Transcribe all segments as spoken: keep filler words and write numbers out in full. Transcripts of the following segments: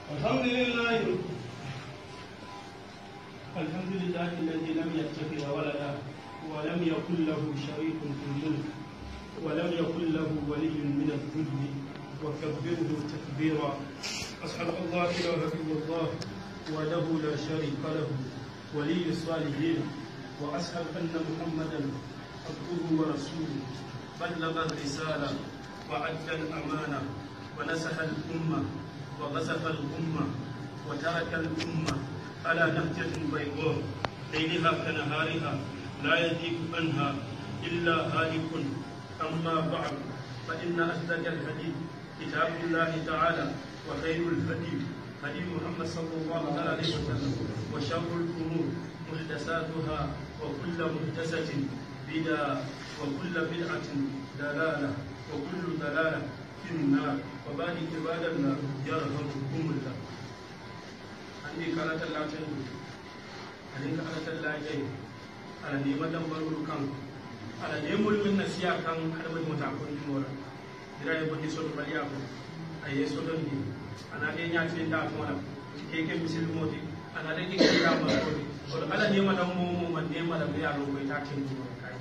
الحمد لله الحمد لله الذي لم يتخذ ولدا ولم يكن له شريك في الملك ولم يكن له ولي من الذل وكبره تكبيرا. أشهد أن لا إله إلا الله وحده لا شريك له ولي الصالحين، وأشهد أن محمدا عبده ورسوله بلغ الرسالة وأدى الأمانة ونصح الأمة وغزف الأمة وترك الأمة على نهجة بيضاء ليلها كنهارها لا يزيغ عنها إلا هالك. أما بعد، فإن أصدق الحديث كتاب الله تعالى، وخير الهدي هدي محمد صلى الله عليه وسلم، وشر الأمور محدثاتها، وكل محدثة بدعة، وكل بدعة ضلالة، وكل ضلالة في النار. وبعد عباد الله يرحمكم الله. عندي كانت الله تنبو عندي كانت الله جاي على نعمة برور كان على نعمة من نسيا كان على مجموعة تعبون جمورا إذا يبغي يسود باليابو أي يسودن دي أنا دي نياتي دافونا كي كي مسلم موتي أنا دي كي كي كام موتي और على نعمة مو من نعمة بيا لو بيتاكين جمورا كاي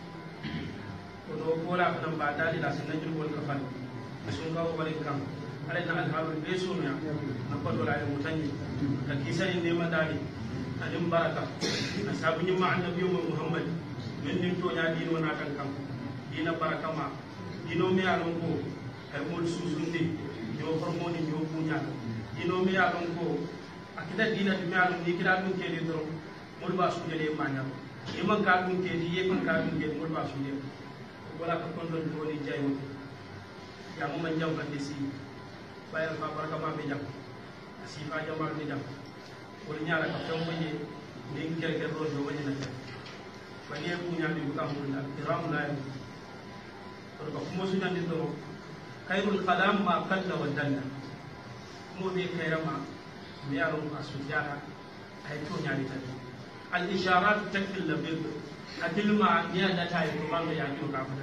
और बोला अपना बाता दी लास्ट ने जो बोल कफन सुनका वो बड़े काम अरे ना हाल बेसो में ना पतो लाये मुतानी का किसा इंदे मदारी अनिम बारका ना साबुनी मा नबी Muhammad min nim to nya dino na tan kam dina barakama dino mi alon ko ay mol susunde yo hormoni yo bunya dino mi alon ko akida dina mi alon ni kida dum ke de doro mol ba su jele manya e man ka dum ke di e man ka dum ke mol ba su jele wala ka kon don do ni jay wote ya mo man jaw kan desi bayal fa barakama be jam si fa jamal be jam wol nyaala ka taw baye ni kel kel ro do baye na bani punya di bukan punya kiram lain. Kalau kamu sudah di tu, kairul kalam makan lawan dana. Kamu di kairama, miarum asujara, itu nyari tadi. Al isyarat tekil lebih, adil ma dia data itu mana yang itu kamu.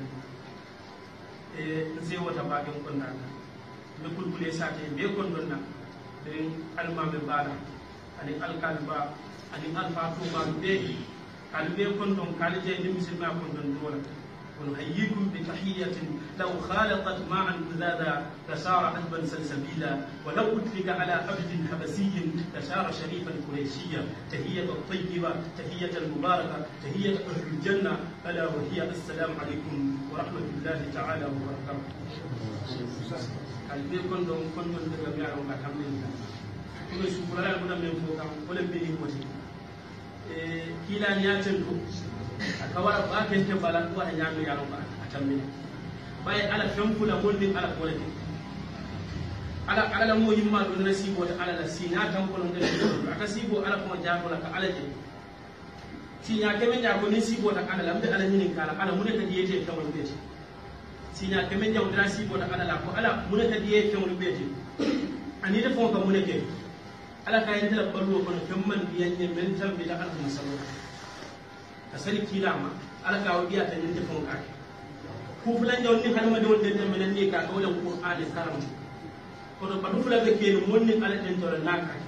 Eh, sewa tabagi mukondana. Lekul boleh sahaja dia kondona. Dari alma membara, ani al kalba, ani al fatu mabedi. kalbe kondon kalje ni muslima kondon dola wa nuhayyikum bi tahiyatin law khalaqat ma'an udada tasara adban salsabila wa law utlika ala abdin habasiyyin tasara sharifan qurayshiyya tahiyatu at-tayyiba tahiyatu al-mubaraka tahiyatu ahlil janna ala wa hiya assalamu alaykum wa rahmatullahi ta'ala wa barakatuh. kalbe kondon kondon daga yaro ma tamlinta kuma su kula da mun men foka wala be ni moti kila nyaten do akawara ba kente balan ko anya no yaro ba atamina bay ala fempula golli ala kolati ala ala mo yimma do nasibo ta ala sina tan ko ngel do aka sibo ala ko jaabo la ka ala je sinya kemen ja ko ni sibo ta ala lamde ala nyinin kala ala mun ta diyete kamul beti sinya kemen ja ndra sibo ta ala la ko ala mun ta diyete kamul beti ani de fon ka mun ke ala ka yentela ballo kono femman biyanne men tambe da al masalo asali kilama ala ka wadiya tan yente fon ka ku fulan jaw ni hadama do den men ni ka ko da qur'an karam ko do padu fulan be ken monni ala den to na ka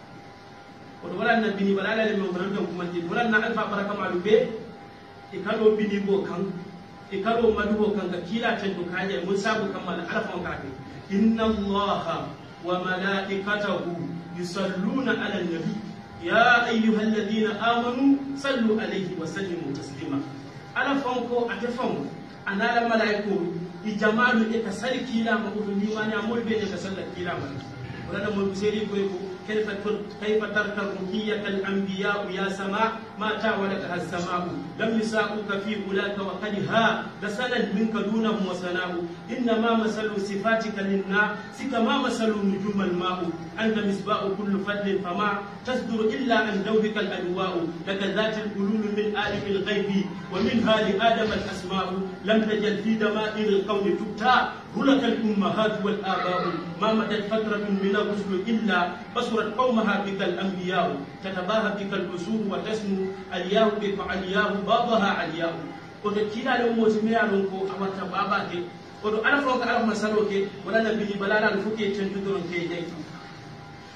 ko do wala na bini wala la me ngran don kuma ti wala na alfa baraka malu be e kado bini bo kan e kado madu bo kan ka kila tan to kaje mun sabu kammala ala fon ka inna allaha wa malaikatahu يصلون على النبي يا أيها الذين آمنوا صلوا عليه وسلموا تسليما. أنا فانكو أتفهم أنا لما لايكو الجمال يتسال كيلا ما هو ديواني أمور بين يتسال كيلا ما ولا نمر بسيري كويكو كيف كيف ترك رقية الأنبياء يا سماء ما تاولتها السماء لم يساقوك في أولاك وقدها بسنا منك دونهم وسناه إنما مثل صفاتك للناس كما مثل نجوم الماء أنت مصباح كل فضل فما تصدر إلا عن دوبك الألواء لك ذات القلول من آلف الغيب ومنها لآدم الأسماء لم تجد في دمائر القوم تبتاع هلك الأمهات والآباء ما مدت فترة من الرسل إلا بصرت قومها بك الأنبياء تتباهى بك الأسور وتسمو الياه بك علياه بابها علياه وتكيلا لأموت ميالونكو أمرت باباك ودو ألف روك ألف مسألوك ولا نبي بلالا الفكي تنتظرون كي جيتو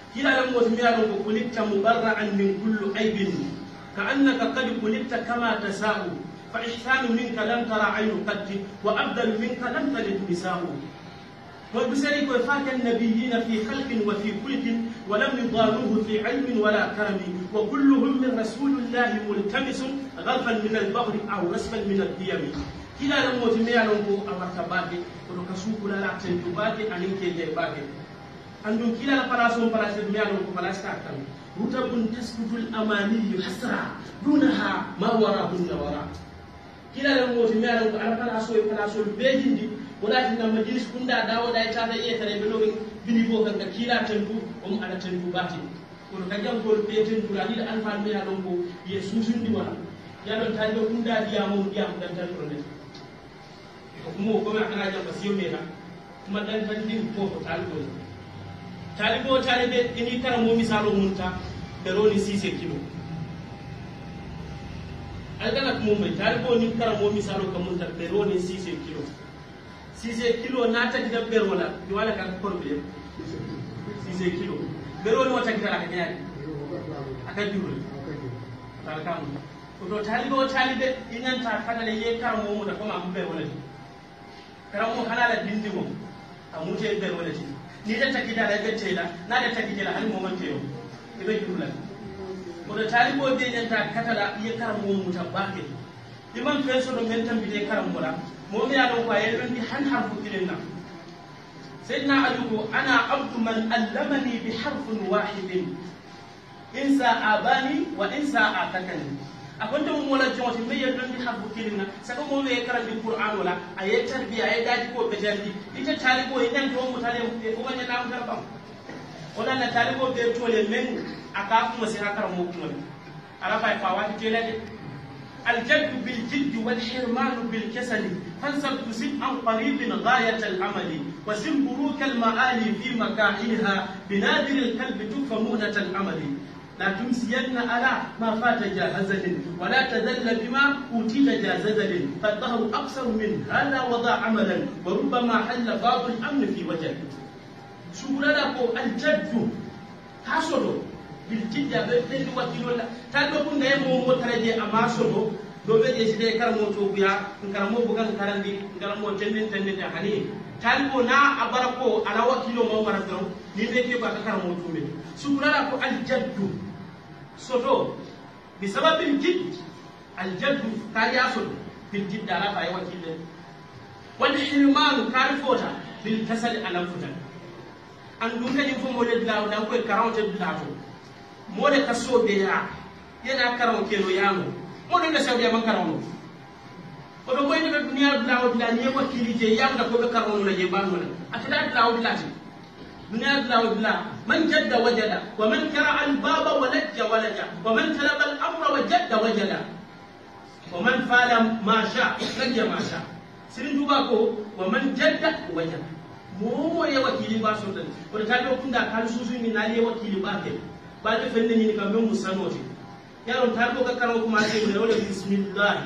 كلا لم وتميالهم وقلت مبرعا من كل عيب كأنك قد قلت كما تساء فإحسان منك لم ترى عين قد وأبدل منك لم تلد نساء وبسرك وفاك النبيين في خلق وفي خلق ولم يضاروه في علم ولا كرم وكلهم من رسول الله ملتمس غرفا من البحر أو رسفا من الديم كلا لم وتميالهم أمرتباك ولكسوك لا تنتباك أنك يجيباك عندهم كلا الفلاسون فلاسون ميالهم فلاسكاكم رتب تسكت الأماني حسرا دونها ما وراهن وراء كلا لم وتميالهم الفلاسون فلاسون بيجندي ولكن المجلس كندا داو داي تادا يتري بلو بني بوكا كيلا تنبو ام على تنبو باتي كون كاجام كول بيتن دولاني الفان مي علونكو يسوسون دي ولا يالون تاجو كندا ديامو ديام دان تان روني مو كما انا جام بسيو مينا ما دان تان دي فوفو تالبو تالبو تالبي اني كرامو مثالو مونتا بروني سيسي كيلو algana kumumbe talibo ni karamo misalo kamunta beroni six kilo six kilo nata dida berola ni wala kan korbe six kilo beroni wata kidala kanyani akajuru talakam ko talibo talibe inanta kadale ye karamo mu da kuma mu berola karamo halala dindi mo amute berola ni da takidala ga tela na da takidala hal mo man teyo ibe jurula odo talibo be nyanta katala ye karamo mu tabake imam feso do men tambide karamo la mo mi ado ko ayel bi han harfu kilenna sayyidina ajugo ana abdu man allamani bi harfin wahidin insa abani wa insa atakani akonto mo wala jonti me yedon bi harfu kilenna sako mo me karambi qur'an wala ayel tarbiya ay daji ko be jardi ita talibo inen to mo tale ko ma nyana am darbam wala na talibo be tole men aka kuma sai akara mo kuma ala fa fa wati telade الجد بالجد والحرمان بالكسل فانسب تسب عن قريب غاية العمل وسم بروك المآلي في مكاحلها بنادر الكلب تكفى مؤنة العمل لا تمسين على ما فات جاهزل ولا تذل بما أوتيت جاززل فالظهر أقصر من هذا وضع عملا وربما حل باب الأمن في وجه سورة الجد تاسولو بالجد بالجد وكيلولا تالو كون داي مو تراجي اما سودو دو بي سيدي كارمو تو بيا كارمو بوغان كاراندي كارمو تندين تندين حني تالبو نا اباركو على وكيلو مو باركو ني بيكي با كارمو تو مي سورا كو الجد سودو بسبب الجد الجد كاريا سودو بالجد على باي وكيل والحرمان كارفوتا بالكسل على فوتا ان دونك يفو مولد لا ولا كو كاراوتي بلاتو mole kaso be ya yana karaw keno yamo mole na saudi man karaw o do moy ni be dunya dulaw dula ni wakili je yam da ko be karaw na je banu na atada dulaw dula ti dunya dulaw dula man jadda wajada wa man kara al baba walajja walaja wa man talaba al amra wajadda wajada wa man fala ma sha rajja ma sha sirin duba ko wa man jadda wajada mo mo ye wakili ba so tan o ta do kunda kan susu ni na ye wakili ba ke ba da fenne ni ka men musanoti yaron ta ko ka karo kuma sai ne wala bismillah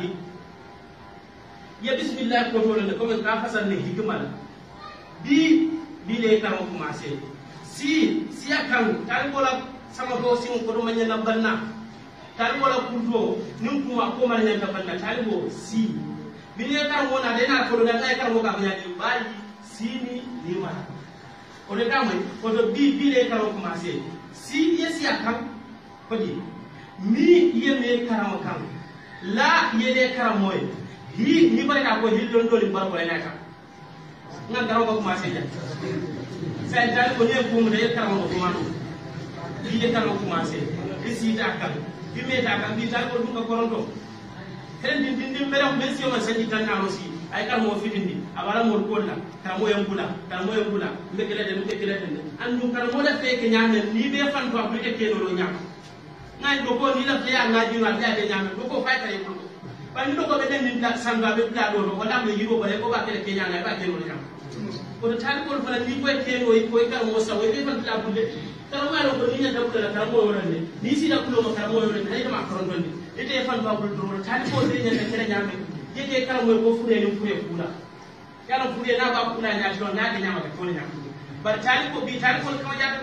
ya bismillah ko to ne kuma ka fasan ne hikima bi bi le karo kuma sai si si akan ta ko la sama do sin ko do manya nambanna ta ko la kurto nin kuma ko manya nambanna ta ko si bi le karo na de na ko da na karo ka manya ni bali si ni ni ma o de kamai ko do bi bi le karo kuma sai si yesi akan kodi mi yeme karamo kan la yede karamoy hi ni bare ko hillon doli bar ko lena ka ngan daro ko ma seja sai dal ko ne ko mu de karamo ko ma do bi de karamo ko ma se isi ta kan bi me ta kan bi dal ko dum ko koronto hen din din din mere men si o ma seji tan na rosi ay karamo fitindi abara mo ko la karamo yam bula karamo yam bula be kele de be kele de andu karamo da fe ke nyame ni be fan to ko de kelo lo nyam ngai do ko ni la fe ya ngaji wa de de nyame do ko fay tay ko ba ni do ko be den ni la sanga be bla do ko dam le yiro bare ko ba kele ke nyame ba kelo lo nyam ko to tan ko fala ni ko kelo ko karamo sa we be fan la bulle karamo ya ko ni nya da bula karamo yo ne ni si da kulo ma karamo yo ne ay ma koron don ni ite fan ba bul do tan ko de nya da kele nyame yete karamo ko fure ni fure kula yalla fure na ba kula nya jo na de nya ma ko nya bar tali ko bi tali ko ko ja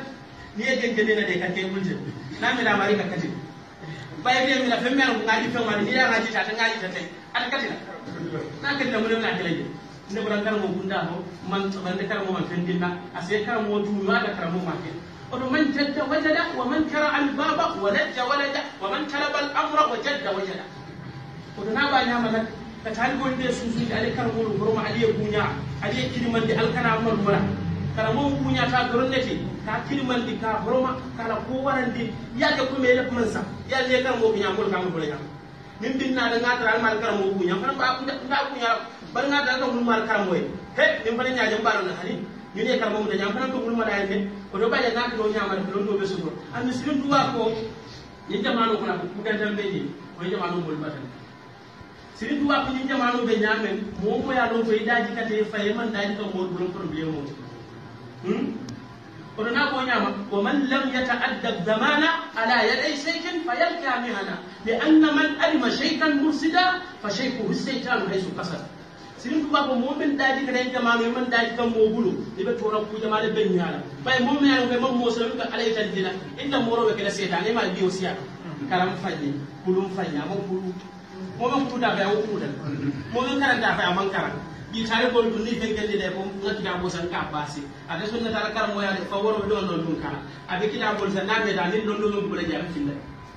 ni e gen jene na de kan te bulje na mi da mari ka kati bay de mi la fe mer ngaji fe mari ni da ngaji ta ta ngaji ta tay ata kati na kati da mun na kele ne bran kar mo bunda ho man ban de kar mo man fen dinna ase kar mo tu ma da kar mo ma ke odo man jadda wajada wa man kara al baba wa lajja walada wa man talaba al amra wa jadda wajada odo na ba nya ma ka tali gon de susu de ale kar mo ro ma ali kunya ali kiriman de alkana mo mura kala mo kunya ta goronneti ka kiriman di ka horoma kala ko warandi yaade ko me lep man sa ya le kar mo kunya mo ka mo bolya min binna da ngata al mal kar mo kunya kan ba ku da kunya bar ngata da mo mal kar mo he min fa nya jam baro na hani ñu ne kar mo da nyam kan ko mo da ne ko do baje ngata do nyama da do be suko am miskin duwa ko ni jamanu ko na ku kan tambe ji ko jamanu bol batan sirin duwa ko ni jamanu be nyamen mo mo ya do ko idaji kate faye man daji ko mo do problème mo hmm kono na ko nyama wa man lam yata'addab zamana ala yaday shay'in fayalqa mihana li anna man alima shay'an mursida fa shay'uhu shaytan haythu qasad sirin duwa ko mo ben daji kate jamanu man daji ko mo bulu ibe to na ku jamaale ben nyala bay mo me ko mo mo so ko alay tan dina inda mo robe kala setan e ma bi osiya karam faji bulum fanya mo bulu mo man kuda ba o kuda mo man karanta fa man karanta bi tare ko dun ni fengel de ko ngati da bosan ka basi ade sunna tala kar mo ya fa woro do non dun kala abe kida bol sa nabe da nin don don bula jam finna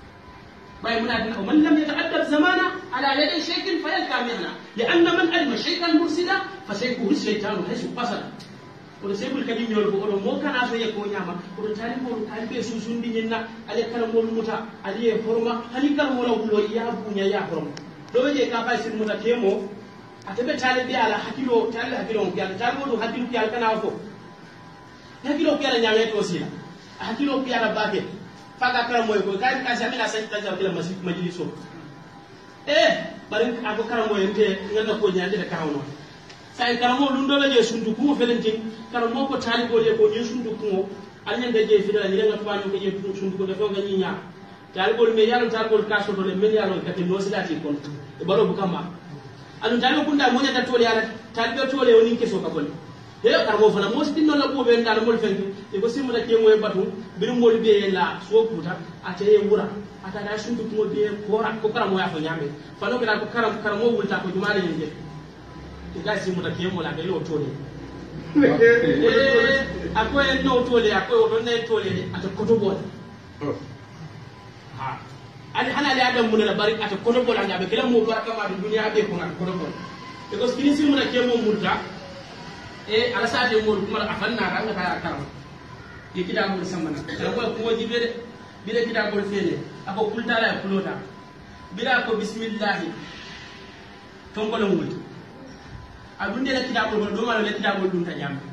bay munat ko man lam yata'addab zamana ala yadi shay'in fayalqa minna li anna man alima shay'an mursida fa shay'uhu shaytanu haythu qasada o sebul kadi nyol ko mo kana so ye ko nyama o tari ko tari be susundi nyinna ale kala mo muta ale horma hani kala mo law ya bunya ya horma do je ka fa sir muta temo atebe tale bi ala hakilo tale hakilo ko yalla tale mo hakilo ko yalla kana ko hakilo ko yalla nyaame to sila hakilo ko yalla baake faga kala moy ko kay ka jamina sa ta jaw kila masjid majliso eh bari ako kala moy ente ngada ko nyaande de kawno say kala mo lundo la je sundu ko felenti kala mo ko tale ko le ko ni sundu ko alnya de je fidala ni nga tuwa ko je sundu ko defo nga ni nya tale ko me yalla tale ko kaso do le men yalla kati no silati kon e baro bu kama anu talo kunda mo nyata tole ala talbe tole woni keso ka bol he kar mo fana mo sitin non la bo be ndal mo fenki e ko simu da ke mo e batu birum mo be la so kuta ata e wura ata da suntu ko be ko rak ko kara mo ya fo nyame fano ko da ko karam kar mo wulta ko jumaale yenge e ga simu da ke mo la be lo tole e akoy no tole akoy o don ne tole ata ko to bol ha ali hana ali adam mun la bari ata kono bola ngabe kala mo baraka ma dunya be ko ngata kono bola e ko skini simu na kemo murta e ala sa de mo kuma afanna ka ngata karam e kida mo samana kala ko ko jibe de bile kida ko fele ako kulta la kulota bila ko bismillah ton ko la multa adunde la kida ko do ma la kida ko dun ta nyam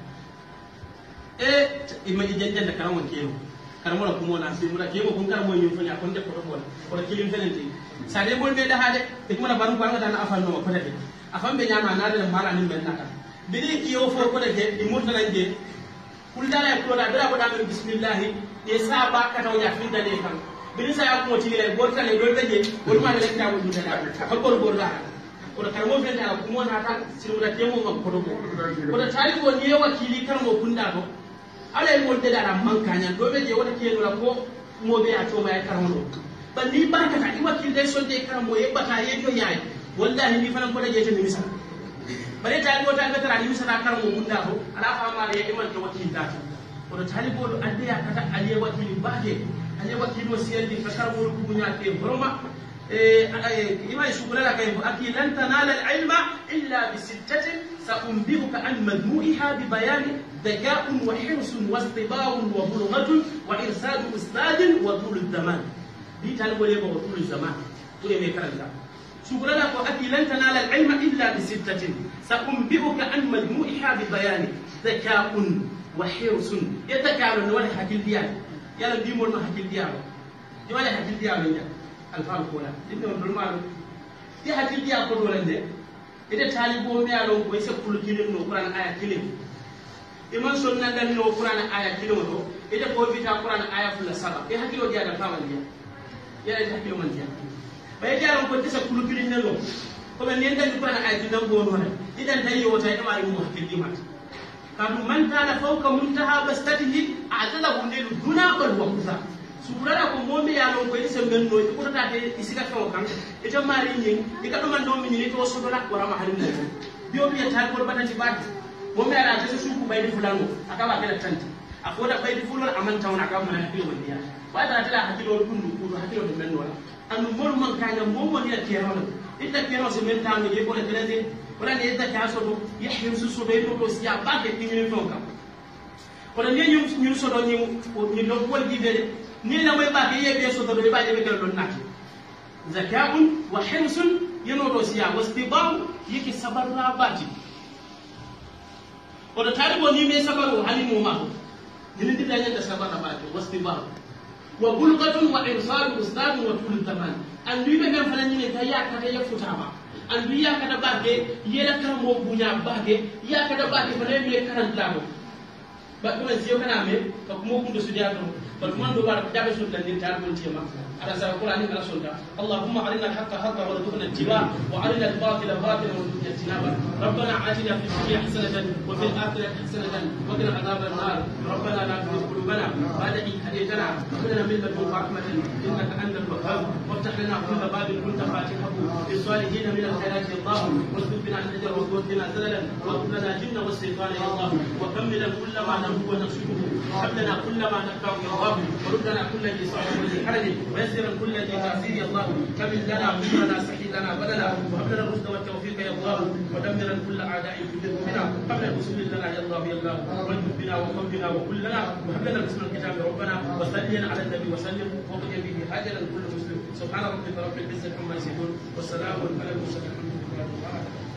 e ima jenjen da karam kemo karamo la kumo na simu la kemo kun karamo nyum fanya kon de ko to bola wala kilim felenti sa de bol be da hade e kuma na ban ko ngata na afal no ko de afam be nyama na de mala ni men naka bidi ki yo fo ko de ke imurta lanje kul dala ko da dara ko da bismillah e sa ba ka taw ya fin da de kan bidi sa ya ko ti le bor kale do de bol ma de ta ko du da ko bor bor la ko da karamo fe da kumo na ta simu la kemo ma ko do ko da tari ko ni wakili karamo kunda ko ala e wonde dara mankanya do be je wona kiyelo la ko mo be a to may karamo bandi barkata di wakil day sonde karamo e bata ye to yaay wallahi ni fanam ko da je te ni misal bare ta ko ta betara ni misal karamo bunda ko ala fa ma ye iman to wakil ta ko do talibo do ande ya kata ali wakil baade ali wakil wasiyandi fa karamo ko bunya ke horoma e ima shukura la kay aki lan tanala al ilma illa bi sittatin سأنبئك عن مجموعها ببيان ذكاء وحرص واصطبار وبلغة وإرسال أستاذ وطول الزمان. دي تعلم ولا وطول الزمان. تقول يا مكرنتا. شكرا لك وأكي لن تنال العلم إلا بستة. سأنبئك عن مجموعها ببيان ذكاء وحرص. يتكامل ولا حكي ديال. يلا دي مول ما حكي ديال. دي ولا حكي ديال يا. الفام كولا. دي نقول مالو. دي حكي ديال كولا ده. ite talibo me alon ko ise kul kilin no Qur'an aya kilin iman sonna dan no Qur'an aya kilin do ite ko vita Qur'an aya fulla saba e hakilo dia da famal dia ya ite hakilo man dia bay jaram ko tisa kul kilin no ko men nen dan Qur'an aya tin dan bo no idan tayi wota e mari mo hakil di mat كانوا من كان فوق منتهى بسطته أعتله الليل دون بل وكذا سورة كم مومي يالون كوي سمبن نوي تقول تاتي إسكا فوق كم إذا ما رينين إذا كم من دومي نيجي توصل لك ورا ما حلم نوي بيوم يتحرك ورا بتاعي بعد مومي على أساس شو كوبايد فلانو أكابا كلا تانت أقول لك بايد فلان أمان تاون أكابا من هكذا وديا بعد أتلا هكذا وركون نقول هكذا من نوي أنو مول من كان مومو نيا كيرانو إذا كيرانو سمين تانو يجي كولا تلازم ولا نيجي كاسو يحيي سوسو بيتو بسيا بعد كتير فوق ولا نيجي يوم يوم سودو نيجي نيجي لوكول جيبه ni la moy ba ke yebe so do ba yebe ke don nak zakaun wa himsun yano do siya wastibau yiki sabarra bati o do taribo ni me sabaru halimu ma ni ndi danya da sabarra bati wastibau wa bulqatun wa irsal ustad wa tul taman an duibe men fala ni ta ya ka ya futama an du ya ka da ba ke yela kan mo bunya ba ke ya ka da ba ke fala me karan lamo ba kuma ziyo kana me ka kuma kun do sudiya ko فالمان دوباره كتاب سنة الدين تعلم التيما على سبب القرآن على سنة اللهم أرنا الحق حقا وارزقنا اتباعه وأرنا الباطل باطلا وارزقنا اجتنابه ربنا آتنا في الدنيا حسنة وفي الآخرة حسنة وقنا عذاب النار ربنا لا تزغ قلوبنا بعد إذ هديتنا وهب لنا من لدنك رحمة إنك أنت الوهاب وافتح لنا كل باب كنت فاتحه للصالحين من الخيرات يا الله واسلك بنا الأجر وقوتنا زللا واغفر لنا الجن والشيطان يا الله وكمل كل ما نهو ونقصده هب لنا كل ما نكره يا الله وردنا كل ذي صعب وذي حرج ويسرا كل ذي تعسير يا الله كمل لنا امورنا سهل لنا بدلا وهب لنا الرشد والتوفيق يا الله ودمرا كل اعداء يكذب بنا قبل الوصول لنا يا الله يا الله واجب بنا وقم بنا وكلنا وهب لنا باسم الكتاب ربنا وصليا على النبي وسلم وقضي به هاجلا كل مسلم سبحان ربك رب العزه عما يصفون والسلام على المرسلين الحمد لله رب العالمين.